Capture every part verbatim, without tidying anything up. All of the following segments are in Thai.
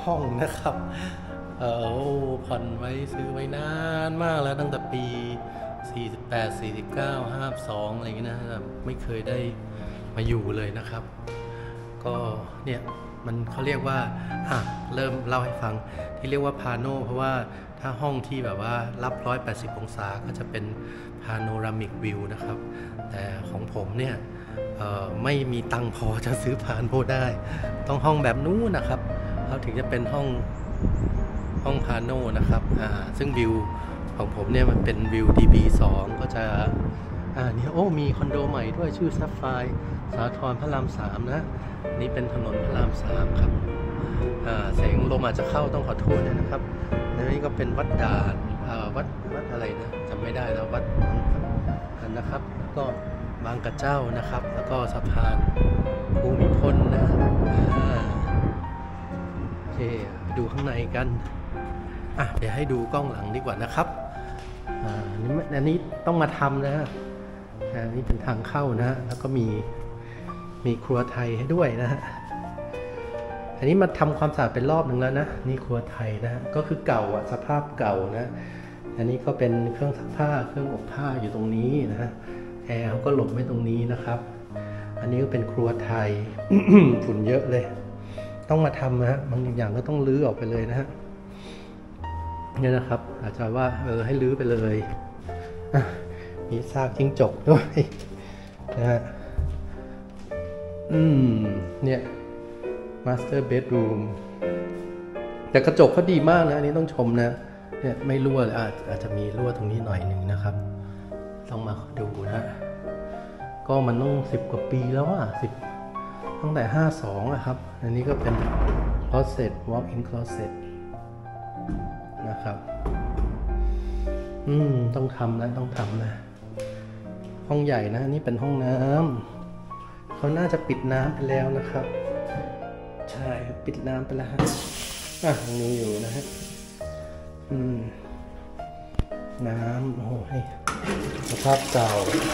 ห้องนะครับเออผ่อนไว้ซื้อไว้นานมากแล้วตั้งแต่ปีสี่สิบแปด สี่สิบเก้า ห้าสิบสองอะไรอย่างเงี้ยนะไม่เคยได้มาอยู่เลยนะครับก็เนี่ยมันเขาเรียกว่าอ่ะเริ่มเล่าให้ฟังที่เรียกว่าพาโนเพราะว่าถ้าห้องที่แบบว่ารับหนึ่งร้อยแปดสิบองศาก็จะเป็นพาโนรามิกวิวนะครับแต่ของผมเนี่ยไม่มีตังค์พอจะซื้อพาโนได้ต้องห้องแบบนู้นนะครับเขาถึงจะเป็นห้องห้องพาโนนะครับอ่าซึ่งวิวของผมเนี่ยมันเป็นวิว ดี บี สอง ก็จะอ่าเนี่ยโอ้มีคอนโดใหม่ด้วยชื่อซัฟไฟร์สาทรพระรามสามนะนี่เป็นถนนพระรามสามครับอ่าเสียงลมอาจจะเข้าต้องขอโทษด้วยนะครับแล้วนี่ก็เป็นวัดด่านอ่าวัดวัดอะไรนะจำไม่ได้แล้ววัดนั้นนะครับแล้วก็บางกระเจ้านะครับแล้วก็สะพานภูมิพลนะอ่าโอเคไปดูข้างในกันอ่ะเดี๋ยวให้ดูกล้องหลังดีกว่านะครับอ่าอันนี้ต้องมาทำนะฮะอันนี้เป็นทางเข้านะฮะแล้วก็มีมีครัวไทยให้ด้วยนะฮะอันนี้มาทำความสะอาดเป็นรอบหนึ่งแล้วนะนี่ครัวไทยนะฮะก็คือเก่าอ่ะสภาพเก่านะอันนี้ก็เป็นเครื่องซักผ้าเครื่องอบผ้าอยู่ตรงนี้นะฮะแอร์เขาก็หลบไว้ตรงนี้นะครับอันนี้ก็เป็นครัวไทย ฝุ่นเยอะเลยต้องมาทำนะฮะบางอย่างก็ต้องรื้อออกไปเลยนะฮะเนี่ยนะครับอาจจะว่าเออให้รื้อไปเลยมีซากจิ้งจกด้วยนะฮะอืมเนี่ยมาสเตอร์เบดรูมแต่กระจกเขาดีมากนะอันนี้ต้องชมนะเนี่ยไม่รั่วอาจอาจจะมีรั่วตรงนี้หน่อยหนึ่งนะครับต้องมาดูนะก็มันต้องสิบกว่าปีแล้วอ่ะสิบตั้งแต่ห้าสองอะครับอันนี้ก็เป็น closet walk in closet นะครับอืมต้องทำนะต้องทำนะห้องใหญ่นะนี่เป็นห้องน้ำเขาน่าจะปิดน้ำไปแล้วนะครับใช่ปิดน้ำไปแล้วฮะอ่ะยังมีอยู่นะฮะอืมน้ำโอ้โหสภาพเก่า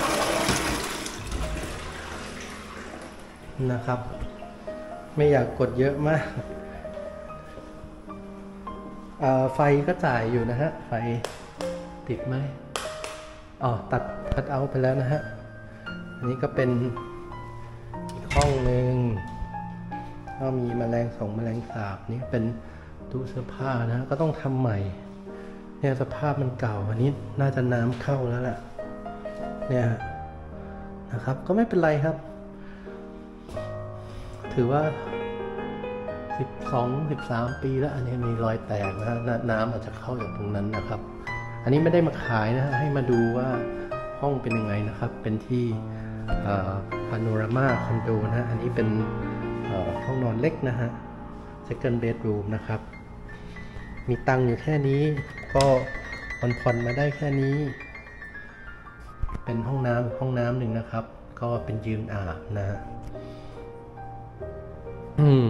นะครับไม่อยากกดเยอะมากไฟก็จ่ายอยู่นะฮะไฟติดไหมอ๋อตัดคัทเอาท์ไปแล้วนะฮะอันนี้ก็เป็นอีกห้องหนึ่งก็มีแมลงสงแมลงสาบนี่เป็นตู้เสื้อผ้านะก็ต้องทำใหม่เนี่ยสภาพมันเก่าอันนี้น่าจะน้ำเข้าแล้วล่ะเนี่ยนะครับก็ไม่เป็นไรครับถือว่าสิบสอง สิบสามปีแล้วอันนี้มีรอยแตกนะน้ำอาจจะเข้าจากตรงนั้นนะครับอันนี้ไม่ได้มาขายนะให้มาดูว่าห้องเป็นยังไงนะครับเป็นที่พาโนรามาคอนโดนะอันนี้เป็นห้องนอนเล็กนะฮะ second bedroom นะครับมีตังอยู่แค่นี้ก็ผ่อนๆมาได้แค่นี้เป็นห้องน้ำห้องน้ำหนึ่งนะครับก็เป็นยืนอาบนะอืม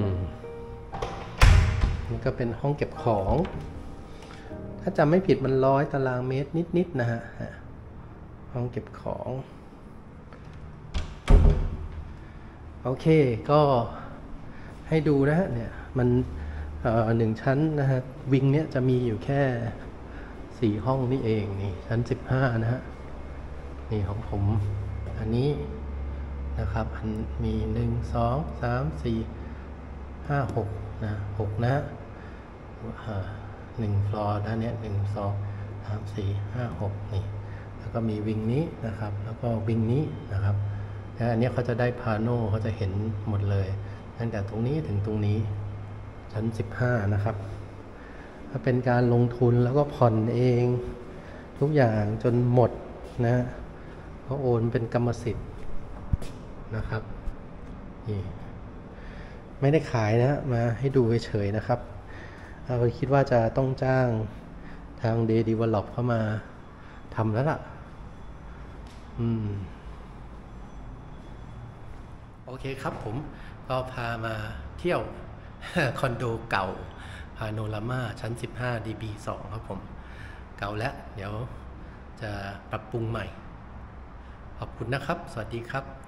นี่ก็เป็นห้องเก็บของถ้าจำไม่ผิดมันร้อยตารางเมตรนิดๆนะฮะห้องเก็บของโอเคก็ให้ดูนะฮะเนี่ยมันเอ่อหนึ่งชั้นนะฮะวิงเนี้ยจะมีอยู่แค่สี่ห้องนี่เองนี่ชั้นสิบห้านะฮะนี่ของผมอันนี้นะครับอันมีหนึ่งสองสามสี่ห้าหกนะหกนะหนึ่งฟลอร์ด้านนี้หนึ่งสองสามสี่ห้าหกนี่แล้วก็มีวิงนี้นะครับแล้วก็วิงนี้นะครับแล้วอันนี้เขาจะได้พาโนเขาจะเห็นหมดเลยตั้งแต่ตรงนี้ถึงตรงนี้ชั้นสิบห้านะครับถ้าเป็นการลงทุนแล้วก็ผ่อนเองทุกอย่างจนหมดนะเขาโอนเป็นกรรมสิทธิ์นะครับนี่ไม่ได้ขายนะมาให้ดูเฉยๆนะครับเราคิดว่าจะต้องจ้างทาง Day Develop เข้ามาทำแล้วล่ะอืมโอเคครับผมก็พามาเที่ยว คอนโดเก่าพาโนรามาชั้นสิบห้า ดี บี สอง ครับผมเก่าแล้วเดี๋ยวจะปรับปรุงใหม่ขอบคุณนะครับสวัสดีครับ